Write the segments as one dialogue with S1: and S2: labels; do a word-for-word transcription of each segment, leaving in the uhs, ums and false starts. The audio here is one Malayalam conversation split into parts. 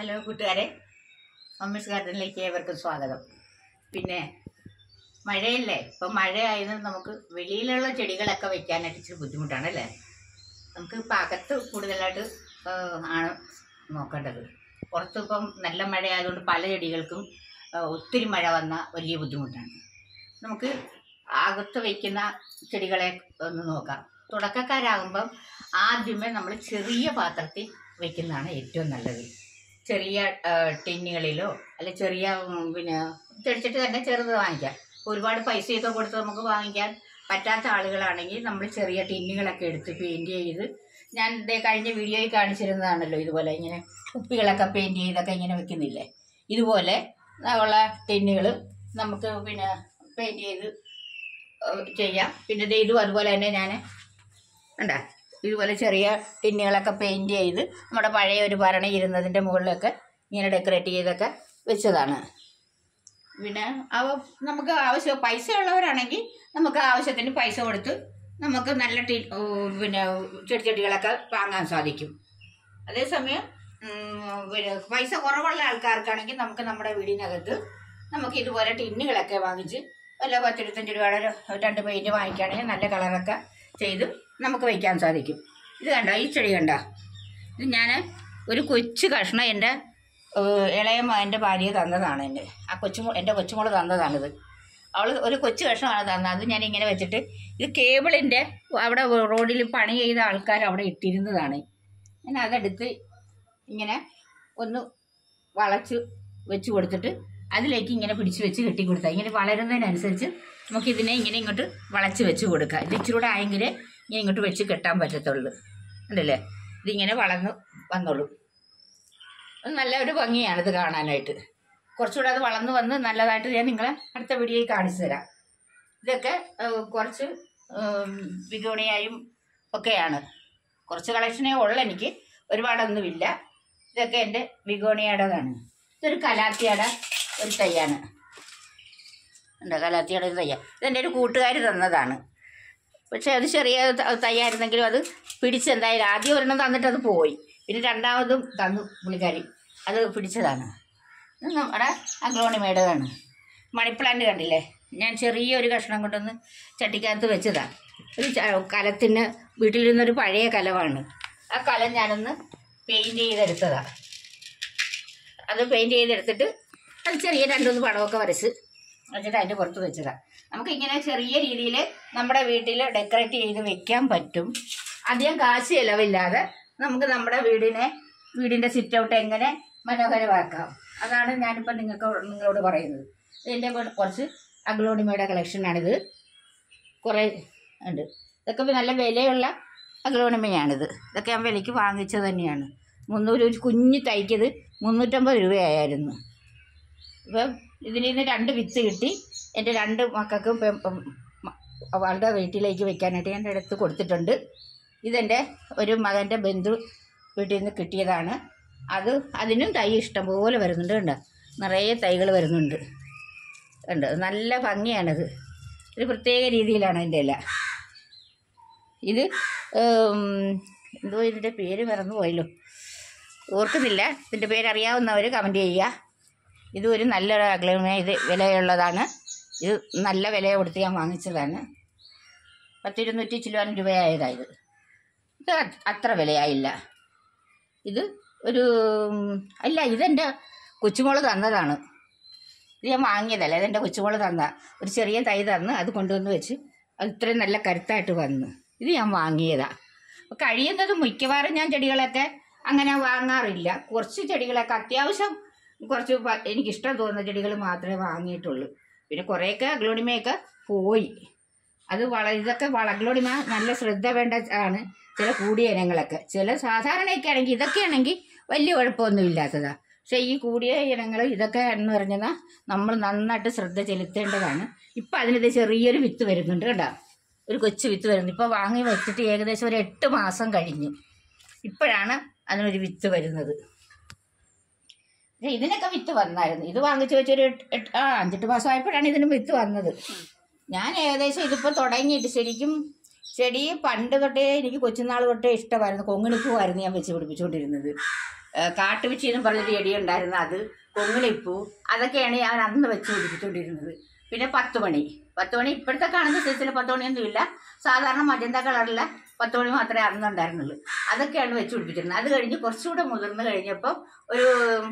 S1: ഹലോ കൂട്ടുകാരെ, മമ്മീസ് ഗാർഡനിലേക്ക് ഏവർക്കും സ്വാഗതം. പിന്നെ മഴയല്ലേ, ഇപ്പം മഴ ആയതുകൊണ്ട് നമുക്ക് വെളിയിലുള്ള ചെടികളൊക്കെ വെക്കാനായിട്ട് ഇച്ചിരി ബുദ്ധിമുട്ടാണ് അല്ലേ. നമുക്ക് ഇപ്പം അകത്ത് കൂടുതലായിട്ട് ആണ് നോക്കേണ്ടത്. പുറത്ത് ഇപ്പം നല്ല മഴ ആയതുകൊണ്ട് പല ചെടികൾക്കും ഒത്തിരി മഴ വന്നാൽ വലിയ ബുദ്ധിമുട്ടാണ്. നമുക്ക് അകത്ത് വയ്ക്കുന്ന ചെടികളെ ഒന്ന് നോക്കാം. തുടക്കക്കാരാകുമ്പം ആദ്യമേ നമ്മൾ ചെറിയ പാത്രത്തിൽ വയ്ക്കുന്നതാണ് ഏറ്റവും നല്ലത്. ചെറിയ ടിന്നുകളിലോ അല്ലെ ചെറിയ പിന്നെ ചെടിച്ചിട്ട് തന്നെ ചെറുത് വാങ്ങിക്കാം. ഒരുപാട് പൈസയൊക്കെ കൊടുത്ത് നമുക്ക് വാങ്ങിക്കാൻ പറ്റാത്ത ആളുകളാണെങ്കിൽ നമ്മൾ ചെറിയ ടിന്നുകളൊക്കെ എടുത്ത് പെയിൻറ്റ് ചെയ്ത്, ഞാൻ ഇതേ കഴിഞ്ഞ വീഡിയോയിൽ കാണിച്ചിരുന്നതാണല്ലോ, ഇതുപോലെ ഇങ്ങനെ കുപ്പികളൊക്കെ പെയിൻറ്റ് ചെയ്തൊക്കെ ഇങ്ങനെ വെക്കുന്നില്ലേ, ഇതുപോലെ ഉള്ള ടിന്നുകൾ നമുക്ക് പിന്നെ പെയിൻറ്റ് ചെയ്ത് ചെയ്യാം. പിന്നെ ഇതും അതുപോലെ തന്നെ ഞാൻ കണ്ടാ ഇതുപോലെ ചെറിയ ടിന്നുകളൊക്കെ പെയിൻറ്റ് ചെയ്ത് നമ്മുടെ പഴയ ഒരു ഭരണി ഇരുന്നതിൻ്റെ മുകളിലൊക്കെ ഇങ്ങനെ ഡെക്കറേറ്റ് ചെയ്തൊക്കെ വെച്ചതാണ്. പിന്നെ അവ നമുക്ക് ആവശ്യം പൈസ ഉള്ളവരാണെങ്കിൽ നമുക്ക് ആവശ്യത്തിന് പൈസ കൊടുത്ത് നമുക്ക് നല്ല ടി പിന്നെ ചെടിച്ചെടികളൊക്കെ വാങ്ങാൻ സാധിക്കും. അതേസമയം പിന്നെ പൈസ കുറവുള്ള ആൾക്കാർക്കാണെങ്കിൽ നമുക്ക് നമ്മുടെ വീടിനകത്ത് നമുക്ക് ഇതുപോലെ ടിന്നുകളൊക്കെ വാങ്ങിച്ച് വല്ല പത്തിരുപത്തഞ്ച് രൂപയുടെ രണ്ട് പെയിൻറ്റ് വാങ്ങിക്കുകയാണെങ്കിൽ നല്ല കളറൊക്കെ ചെയ്ത് നമുക്ക് വയ്ക്കാൻ സാധിക്കും. ഇത് കണ്ടോ, ഈ ചെടി കണ്ടോ, ഇത് ഞാൻ ഒരു കൊച്ചു കഷ്ണം എൻ്റെ ഇളയ മകൻ്റെ ഭാര്യ തന്നതാണ്. എൻ്റെ ആ കൊച്ചുമോ എൻ്റെ കൊച്ചുമോള് തന്നതാണിത്. അവൾ ഒരു കൊച്ചു കഷ്ണമാണ് തന്നത്. അത് ഞാൻ ഇങ്ങനെ വെച്ചിട്ട്, ഇത് കേബിളിൻ്റെ അവിടെ റോഡിൽ പണി ചെയ്ത ആൾക്കാർ അവിടെ ഇട്ടിരുന്നതാണ്. ഞാൻ അതെടുത്ത് ഇങ്ങനെ ഒന്ന് വളച്ച് വെച്ച് കൊടുത്തിട്ട് അതിലേക്ക് ഇങ്ങനെ പിടിച്ച് വെച്ച് കെട്ടി കൊടുത്താൽ ഇങ്ങനെ വളരുന്നതിനനുസരിച്ച് നമുക്കിതിനെ ഇങ്ങനെ ഇങ്ങോട്ട് വളച്ച് വെച്ച് കൊടുക്കാം. ഇത് ഇച്ചിരി കൂടെ ആയെങ്കിൽ ഇങ്ങനെ ഇങ്ങോട്ട് വെച്ച് കെട്ടാൻ പറ്റത്തുള്ളൂ. ഉണ്ടല്ലേ, ഇതിങ്ങനെ വളർന്ന് വന്നോളൂ. അത് നല്ല ഒരു ഭംഗിയാണ് ഇത് കാണാനായിട്ട്. കുറച്ചുകൂടെ അത് വളർന്ന് വന്ന് നല്ലതായിട്ട് ഞാൻ നിങ്ങളെ അടുത്ത വീഡിയോയിൽ കാണിച്ചു തരാം. ഇതൊക്കെ കുറച്ച് ബിഗോണിയായും ഒക്കെയാണ്. കുറച്ച് കളക്ഷനേ ഉള്ളൂ, എനിക്ക് ഒരുപാടൊന്നുമില്ല. ഇതൊക്കെ എൻ്റെ ബിഗോണിയയുടേതാണ്. ഇതൊരു കലാത്തിയുടെ ഒരു തൈയാണ്. ഉണ്ട്, കലാത്തിയുടെ ഒരു തയ്യ. ഇതെൻ്റെ ഒരു കൂട്ടുകാർ തന്നതാണ്. പക്ഷെ അത് ചെറിയ തയ്യായിരുന്നെങ്കിലും അത് പിടിച്ചെന്തായാലും ആദ്യം ഒരെണ്ണം തന്നിട്ട് അത് പോയി. പിന്നെ രണ്ടാമതും തന്നു പുള്ളിക്കാരി, അത് പിടിച്ചതാണ്. ഇത് നമ്മുടെ അഗ്ലോണിമയുടേതാണ്. മണിപ്ലാന്റ് കണ്ടില്ലേ, ഞാൻ ചെറിയൊരു കഷ്ണം കൊണ്ടൊന്ന് ചട്ടിക്കകത്ത് വെച്ചതാണ്. ഒരു കലത്തിന് വീട്ടിലിരുന്നൊരു പഴയ കലമാണ്. ആ കലം ഞാനൊന്ന് പെയിൻറ്റ് ചെയ്തെടുത്തതാണ്. അത് പെയിൻറ്റ് ചെയ്തെടുത്തിട്ട് അത് ചെറിയ രണ്ടൊന്ന് പടമൊക്കെ വരച്ച് വെച്ചിട്ട് അതിൻ്റെ പുറത്ത് വെച്ചതാണ്. നമുക്കിങ്ങനെ ചെറിയ രീതിയിൽ നമ്മുടെ വീട്ടിൽ ഡെക്കറേറ്റ് ചെയ്ത് വെക്കാൻ പറ്റും. അധികം കാശ് ചിലവില്ലാതെ നമുക്ക് നമ്മുടെ വീടിനെ വീടിൻ്റെ സിറ്റ് ഔട്ട് എങ്ങനെ മനോഹരമാക്കാം. അതാണ് ഞാനിപ്പോൾ നിങ്ങൾക്ക് നിങ്ങളോട് പറയുന്നത്. ഇതിൻ്റെ കുറച്ച് അഗ്ലോണിമയുടെ കളക്ഷനാണിത്. കുറേ ഉണ്ട്. ഇതൊക്കെ നല്ല വിലയുള്ള അഗ്ലോണിമയാണിത്. ഇതൊക്കെ ഞാൻ വിലയ്ക്ക് വാങ്ങിച്ചത് തന്നെയാണ്. മുന്നൂറ് ഒരു കുഞ്ഞ് തൈക്കത് മുന്നൂറ്റമ്പത് രൂപയായിരുന്നു. ഇപ്പം ഇതിൽ നിന്ന് രണ്ട് വിത്ത് കിട്ടി. എൻ്റെ രണ്ട് മക്കൾക്കും അവളുടെ വീട്ടിലേക്ക് വെക്കാനായിട്ട് ഞാൻ എടുത്ത് കൊടുത്തിട്ടുണ്ട്. ഇതെൻ്റെ ഒരു മകൻ്റെ ബന്ധു വീട്ടിൽ നിന്ന് കിട്ടിയതാണ്. അത് അതിനും തൈ ഇഷ്ടംപോലെ വരുന്നുണ്ട്. കണ്ടോ, നിറയെ തൈകൾ വരുന്നുണ്ട്. ഉണ്ട്, നല്ല ഭംഗിയാണത്. ഒരു പ്രത്യേക രീതിയിലാണ് എൻ്റെ ഇല. ഇത് എന്തോ ഇതിൻ്റെ പേര് മറന്നു പോയല്ലോ, ഓർക്കുന്നില്ല. ഇതിൻ്റെ പേരറിയാവുന്നവർ കമൻറ്റ് ചെയ്യുക. ഇത് ഒരു നല്ലൊരു അഗ്ലോണിമ. ഇത് വിലയുള്ളതാണ്. ഇത് നല്ല വില കൊടുത്ത് ഞാൻ വാങ്ങിച്ചതാണ്. പത്തിരുന്നൂറ്റി ചില്ലുവാനും രൂപയായതായത്. ഇത് അത്ര വിലയായില്ല. ഇത് ഒരു അല്ല, ഇതെൻ്റെ കൊച്ചുമോള് തന്നതാണ്. ഇത് ഞാൻ വാങ്ങിയതല്ല, ഇതെൻ്റെ കൊച്ചുമോള് തന്ന ഒരു ചെറിയ തൈ തന്ന് അത് കൊണ്ടുവന്ന് വെച്ച് അത് ഇത്രയും നല്ല കരുത്തായിട്ട് വന്നു. ഇത് ഞാൻ വാങ്ങിയതാണ്. അപ്പോൾ കഴിയുന്നത് മിക്കവാറും ഞാൻ ചെടികളൊക്കെ അങ്ങനെ വാങ്ങാറില്ല. കുറച്ച് ചെടികളൊക്കെ അത്യാവശ്യം കുറച്ച് എനിക്കിഷ്ടം തോന്നുന്ന ചെടികൾ മാത്രമേ വാങ്ങിയിട്ടുള്ളൂ. പിന്നെ കുറേയൊക്കെ അഗ്ലോണിമയൊക്കെ പോയി. അത് വള ഇതൊക്കെ വള അഗ്ലോണിമ നല്ല ശ്രദ്ധ വേണ്ട ആണ്. ചില കൂടിയ ഇനങ്ങളൊക്കെ, ചില സാധാരണയൊക്കെ ആണെങ്കിൽ ഇതൊക്കെ ആണെങ്കിൽ വലിയ കുഴപ്പമൊന്നും ഇല്ലാത്തതാണ്. പക്ഷേ ഈ കൂടിയ ഇനങ്ങൾ ഇതൊക്കെ എന്ന് പറഞ്ഞാൽ നമ്മൾ നന്നായിട്ട് ശ്രദ്ധ ചെലുത്തേണ്ടതാണ്. ഇപ്പം അതിനിത് ചെറിയൊരു വിത്ത് വരുന്നുണ്ട്. കേട്ടോ, ഒരു കൊച്ചു വിത്ത് വരുന്നു. ഇപ്പോൾ വാങ്ങി വെച്ചിട്ട് ഏകദേശം ഒരു എട്ട് മാസം കഴിഞ്ഞു. ഇപ്പോഴാണ് അതിനൊരു വിത്ത് വരുന്നത്. ഇതിനൊക്കെ വിത്ത് വന്നായിരുന്നു. ഇത് വാങ്ങിച്ച് വെച്ചൊരു എട്ട് ആ അഞ്ചെട്ട് മാസം ആയപ്പോഴാണ് ഇതിന് വിത്ത് വന്നത്. ഞാൻ ഏകദേശം ഇതിപ്പോൾ തുടങ്ങിയിട്ട് ശരിക്കും ചെടി പണ്ട് തൊട്ടേ എനിക്ക് കൊച്ചുനാൾ തൊട്ടേ ഇഷ്ടമായിരുന്നു. കൊങ്ങിണിപ്പൂവായിരുന്നു ഞാൻ വെച്ച് പിടിപ്പിച്ചുകൊണ്ടിരുന്നത്. കാട്ടുവെച്ചി എന്ന് പറഞ്ഞൊരു ചെടി ഉണ്ടായിരുന്നു, അത് കൊങ്ങിണിപ്പൂ, അതൊക്കെയാണ് ഞാൻ അന്ന് വെച്ച് പിടിപ്പിച്ചുകൊണ്ടിരുന്നത്. പിന്നെ പത്ത് മണി പത്ത് മണി ഇപ്പോഴത്തെ കാണുന്ന സൈസിൽ പത്ത് മണിയൊന്നുമില്ല, സാധാരണ മജന്ത കളറിലെ പത്ത് മണി മാത്രമേ അന്നുണ്ടായിരുന്നുള്ളൂ. അതൊക്കെയാണ് വെച്ച് പിടിപ്പിച്ചിരുന്നത്. അത് കഴിഞ്ഞ് കുറച്ചുകൂടെ മുതിർന്ന് കഴിഞ്ഞപ്പോൾ ഒരു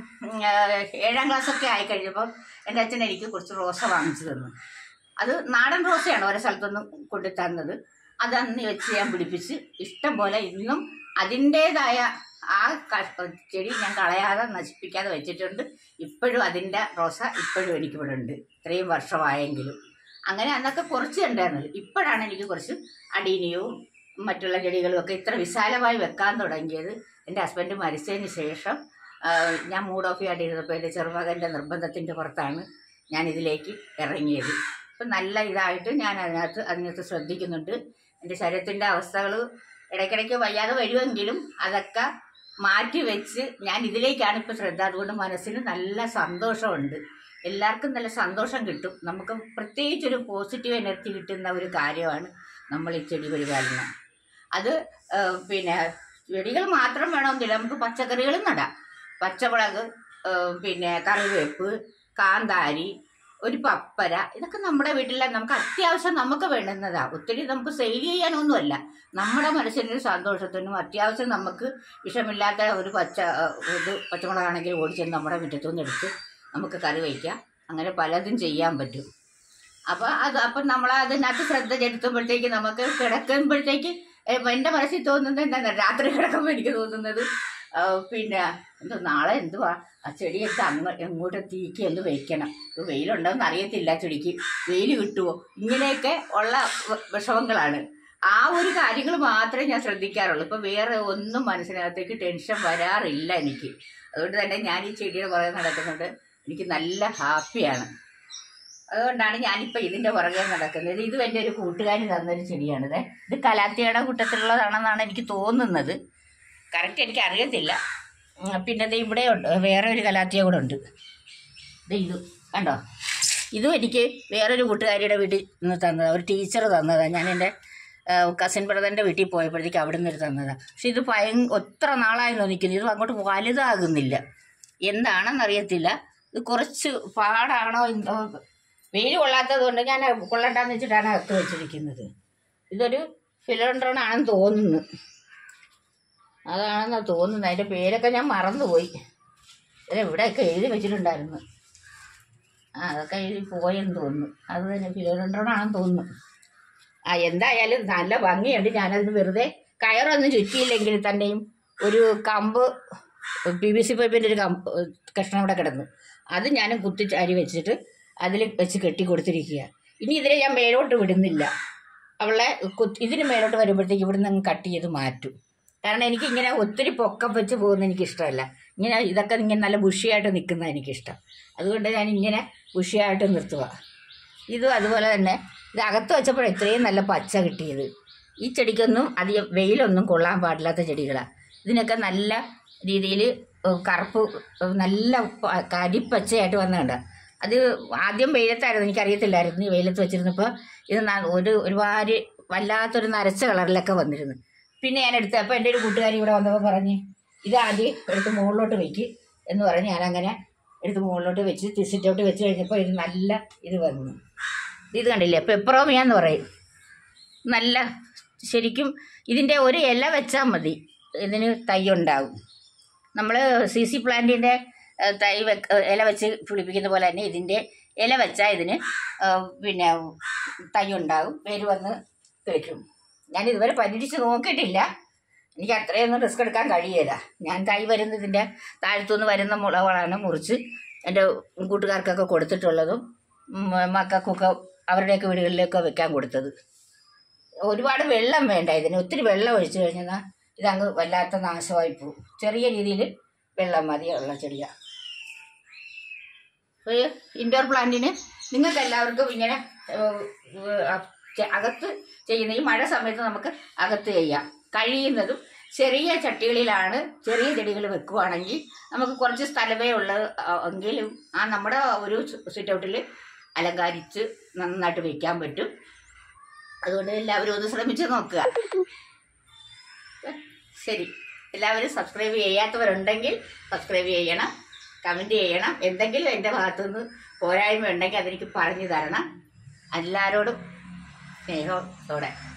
S1: ഏഴാം ക്ലാസ്സൊക്കെ ആയി കഴിഞ്ഞപ്പോൾ എൻ്റെ അച്ഛൻ എനിക്ക് കുറച്ച് റോസ വാങ്ങിച്ചു തന്നു. അത് നാടൻ റോസയാണ് ഓരോ സ്ഥലത്തൊന്നും കൊണ്ടു തന്നത്. അതന്ന് വെച്ച് ഞാൻ പിടിപ്പിച്ച് ഇഷ്ടം പോലെ ഇന്നും അതിൻ്റേതായ ആ ചെടി ഞാൻ കളയാതെ നശിപ്പിക്കാതെ വെച്ചിട്ടുണ്ട്. ഇപ്പോഴും അതിൻ്റെ റോസ ഇപ്പോഴും എനിക്കിവിടെ ഉണ്ട്, ഇത്രയും വർഷമായെങ്കിലും. അങ്ങനെ അന്നൊക്കെ കുറച്ച് ഉണ്ടായിരുന്നുള്ളൂ. ഇപ്പോഴാണ് എനിക്ക് കുറച്ച് അടീനിയവും മറ്റുള്ള ചെടികളും ഒക്കെ ഇത്ര വിശാലമായി വെക്കാൻ തുടങ്ങിയത്. എൻ്റെ ഹസ്ബൻഡ് മരിച്ചതിന് ശേഷം ഞാൻ മൂഡ് ഓഫ് ആയിട്ടിരുന്നപ്പോൾ എൻ്റെ ചെറുമകൻ്റെ നിർബന്ധത്തിൻ്റെ പുറത്താണ് ഞാൻ ഇതിലേക്ക് ഇറങ്ങിയത്. ഇപ്പം നല്ല ഇതായിട്ട് ഞാൻ അതിനകത്ത് അതിനകത്ത് ശ്രദ്ധിക്കുന്നുണ്ട്. എൻ്റെ ശരീരത്തിൻ്റെ അവസ്ഥകൾ ഇടയ്ക്കിടയ്ക്ക് വയ്യാതെ വരുമെങ്കിലും അതൊക്കെ മാറ്റി വെച്ച് ഞാൻ ഇതിലേക്കാണ് ഇപ്പോൾ ശ്രദ്ധ. അതുകൊണ്ട് മനസ്സിന് നല്ല സന്തോഷമുണ്ട്. എല്ലാവർക്കും നല്ല സന്തോഷം കിട്ടും. നമുക്ക് പ്രത്യേകിച്ചൊരു പോസിറ്റീവ് എനർജി കിട്ടുന്ന ഒരു കാര്യമാണ് നമ്മൾ ഈ ചെടി പരിപാലനം. അത് പിന്നെ ചെടികൾ മാത്രം വേണമെന്നില്ല, നമുക്ക് പച്ചക്കറികളും നടാം. പച്ചമുളക്, പിന്നെ കറിവേപ്പ്, കാന്താരി, ഒരു പപ്പര, ഇതൊക്കെ നമ്മുടെ വീട്ടിലെ നമുക്ക് അത്യാവശ്യം നമുക്ക് വേണ്ടുന്നതാണ്. ഒത്തിരി നമുക്ക് സെയിൽ ചെയ്യാനൊന്നുമല്ല, നമ്മുടെ മനസ്സിനൊരു സന്തോഷത്തിനും അത്യാവശ്യം നമുക്ക് വിഷമില്ലാത്ത ഒരു പച്ച ഇത് പച്ചമുളകാണെങ്കിൽ ഓടിച്ചെന്ന് നമ്മുടെ മുറ്റത്തുനിന്ന് എടുത്ത് നമുക്ക് കറി വയ്ക്കാം. അങ്ങനെ പലതും ചെയ്യാൻ പറ്റും. അപ്പോൾ അത് അപ്പം നമ്മൾ അതിനകത്ത് ശ്രദ്ധ ചെലുത്തുമ്പോഴത്തേക്ക് നമുക്ക് കിടക്കുമ്പോഴത്തേക്ക് എൻ്റെ മനസ്സിൽ തോന്നുന്നത് എന്താണ്, രാത്രി കിടക്കുമ്പോൾ എനിക്ക് തോന്നുന്നത് പിന്നെ എന്തോ നാളെ എന്തുവാ ആ ചെടിയൊക്കെ അങ്ങ് എങ്ങോട്ട് തീക്കി ഒന്ന് വയ്ക്കണം, വെയിലുണ്ടോയെന്ന് അറിയത്തില്ല, ചെടിക്ക് വെയിൽ കിട്ടുമോ, ഇങ്ങനെയൊക്കെ ഉള്ള വിഷമങ്ങളാണ്. ആ ഒരു കാര്യങ്ങൾ മാത്രമേ ഞാൻ ശ്രദ്ധിക്കാറുള്ളൂ. ഇപ്പം വേറെ ഒന്നും മനസ്സിനകത്തേക്ക് ടെൻഷൻ വരാറില്ല എനിക്ക്. അതുകൊണ്ട് തന്നെ ഞാൻ ഈ ചെടിയുടെ പുറകെ നടക്കുന്നുണ്ട്, എനിക്ക് നല്ല ഹാപ്പിയാണ്. അതുകൊണ്ടാണ് ഞാനിപ്പോൾ ഇതിൻ്റെ പുറകെ നടക്കുന്നത്. ഇതും എൻ്റെ ഒരു കൂട്ടുകാരി തന്നൊരു ചെടിയാണിത്. ഇത് കലാത്തിയുടെ കൂട്ടത്തിലുള്ളതാണെന്നാണ് എനിക്ക് തോന്നുന്നത്, കറക്റ്റ് എനിക്ക് അറിയത്തില്ല. പിന്നെ ഇത് ഇവിടെ ഉണ്ട് വേറെ ഒരു കലാത്തിയ കൂടെ ഉണ്ട്. ഇത് ഇത് കണ്ടോ, ഇതും എനിക്ക് വേറൊരു കൂട്ടുകാരിയുടെ വീട്ടിൽ നിന്ന് തന്നതാണ്, ഒരു ടീച്ചർ തന്നതാണ്. ഞാൻ എൻ്റെ കസിൻ ബ്രദറിൻ്റെ വീട്ടിൽ പോയപ്പോഴത്തേക്ക് അവിടെ നിന്ന് തന്നതാണ്. പക്ഷെ ഇത് ഭയ ഒത്ര നാളായിരുന്നു നിൽക്കുന്നത്, ഇത് അങ്ങോട്ട് വലുതാകുന്നില്ല, എന്താണെന്നറിയത്തില്ല. ഇത് കുറച്ച് പാടാണോ എന്തോ, വെയിൽ കൊള്ളാത്തത് കൊണ്ട് ഞാൻ കൊള്ളണ്ടാന്ന് വെച്ചിട്ടാണ് അകത്ത് വെച്ചിരിക്കുന്നത്. ഇതൊരു ഫിലോഡ്രോൺ ആണെന്ന് തോന്നുന്നു, അതാണെന്ന് തോന്നുന്നു. അതിൻ്റെ പേരൊക്കെ ഞാൻ മറന്നുപോയി. ഇത് എവിടെയൊക്കെ എഴുതി വെച്ചിട്ടുണ്ടായിരുന്നു, ആ അതൊക്കെ എഴുതി പോയെന്ന് തോന്നുന്നു. അത് തന്നെ ഫിലോഡ്രോൺ ആണെന്ന് തോന്നുന്നു. ആ എന്തായാലും നല്ല ഭംഗിയുണ്ട്. ഞാനതിന് വെറുതെ കയറൊന്നും ചുറ്റിയില്ലെങ്കിൽ തന്നെയും ഒരു കമ്പ് പി വി സി പൈപ്പിൻ്റെ ഒരു കമ്പ് കഷ്ണം അവിടെ കിടന്നു, അത് ഞാൻ കുത്തി അരി വെച്ചിട്ട് അതിൽ വെച്ച് കെട്ടി കൊടുത്തിരിക്കുക. ഇനി ഇതിനെ ഞാൻ മേലോട്ട് വിടുന്നില്ല, അവളെ കുത്തി ഇതിന് മേലോട്ട് വരുമ്പോഴത്തേക്ക് ഇവിടെ നിന്ന് കട്ട് ചെയ്ത് മാറ്റും. കാരണം എനിക്കിങ്ങനെ ഒത്തിരി പൊക്കം വെച്ച് പോകുന്നത് എനിക്കിഷ്ടമല്ല. ഇങ്ങനെ ഇതൊക്കെ ഇങ്ങനെ നല്ല ബുഷിയായിട്ട് നിൽക്കുന്നത് എനിക്കിഷ്ടം. അതുകൊണ്ട് ഞാൻ ഇങ്ങനെ ബുഷിയായിട്ട് നിർത്തുക. ഇതും അതുപോലെ തന്നെ ഇത് അകത്ത് വെച്ചപ്പോൾ ഇത്രയും നല്ല പച്ച കിട്ടിയത്. ഈ ചെടിക്കൊന്നും അധികം വെയിലൊന്നും കൊള്ളാൻ പാടില്ലാത്ത ചെടികളാണ്. ഇതിനൊക്കെ നല്ല രീതിയിൽ കറുപ്പ് നല്ല കരിപ്പച്ചയായിട്ട് വന്നുണ്ട്. അത് ആദ്യം വെയിലത്തായിരുന്നു, എനിക്കറിയത്തില്ലായിരുന്നു. ഈ വെയിലത്ത് വെച്ചിരുന്നപ്പോൾ ഇത് ഒരു ഒരുപാട് വല്ലാത്തൊരു നരച്ച കളറിലൊക്കെ വന്നിരുന്നു. പിന്നെ ഞാൻ എടുത്ത് അപ്പോൾ എൻ്റെ ഒരു കൂട്ടുകാരി ഇവിടെ വന്നപ്പോൾ പറഞ്ഞ് ഇത് ആദ്യം എടുത്ത് മുകളിലോട്ട് വെക്ക് എന്ന് പറഞ്ഞ് ഞാനങ്ങനെ എടുത്ത് മുകളിലോട്ട് വെച്ച് തിരിച്ചിട്ടോട്ട് വെച്ച് കഴിഞ്ഞപ്പോൾ ഇത് നല്ല ഇത് വന്നു. ഇത് കണ്ടില്ലേ, പെപ്പറോമിയ എന്ന് പറയും. നല്ല ശരിക്കും ഇതിൻ്റെ ഒരു ഇല വെച്ചാൽ മതി, ഇതിന് തൈ ഉണ്ടാകും. നമ്മൾ സി സി പ്ലാന്റിൻ്റെ തൈ വെക്ക ഇല വെച്ച് പിടിപ്പിക്കുന്ന പോലെ തന്നെ ഇതിൻ്റെ ഇല വെച്ചാൽ ഇതിന് പിന്നെ തൈ ഉണ്ടാകും, വേര് വന്ന് കിളിക്കും. ഞാൻ ഇതുവരെ പരീക്ഷിച്ച് നോക്കിയിട്ടില്ല, എനിക്ക് അത്രയൊന്നും റിസ്ക് എടുക്കാൻ കഴിയില്ല. ഞാൻ തൈ വരുന്നതിൻ്റെ താഴത്തുനിന്ന് വരുന്ന മുളകളാണ് മുറിച്ച് എൻ്റെ കൂട്ടുകാർക്കൊക്കെ കൊടുത്തിട്ടുള്ളതും മക്കൾക്കൊക്കെ അവരുടെയൊക്കെ വീടുകളിലൊക്കെ വെക്കാൻ കൊടുത്തത്. ഒരുപാട് വെള്ളം വേണ്ട ഇതിന്, ഒത്തിരി വെള്ളം ഒഴിച്ചു കഴിഞ്ഞാൽ ഇതങ്ങ് വല്ലാത്ത നാശമായി പോകും. ചെറിയ രീതിയിൽ വെള്ളം മതിയുള്ള ചെടിയാണ്. ഇൻഡോർ പ്ലാന്റിന് നിങ്ങൾക്ക് എല്ലാവർക്കും ഇങ്ങനെ അകത്ത് ചെയ്യുന്ന ഈ മഴ സമയത്ത് നമുക്ക് അകത്ത് ചെയ്യാം. കഴിയുന്നതും ചെറിയ ചട്ടികളിലാണ് ചെറിയ ചെടികൾ വെക്കുകയാണെങ്കിൽ നമുക്ക് കുറച്ച് സ്ഥലമേ ഉള്ളത് എങ്കിലും ആ നമ്മുടെ ഒരു സിറ്റ് ഔട്ടിൽ അലങ്കരിച്ച് നന്നായിട്ട് വയ്ക്കാൻ പറ്റും. അതുകൊണ്ട് എല്ലാവരും ഒന്ന് ശ്രമിച്ച് നോക്കുക. ശരി, എല്ലാവരും സബ്സ്ക്രൈബ് ചെയ്യാത്തവരുണ്ടെങ്കിൽ സബ്സ്ക്രൈബ് ചെയ്യണം, കമൻറ്റ് ചെയ്യണം. എന്തെങ്കിലും എൻ്റെ ഭാഗത്തുനിന്ന് പോരായ്മ ഉണ്ടെങ്കിൽ അതെനിക്ക് പറഞ്ഞു തരണം. എല്ലാവരോടും സ്നേഹത്തോടെ.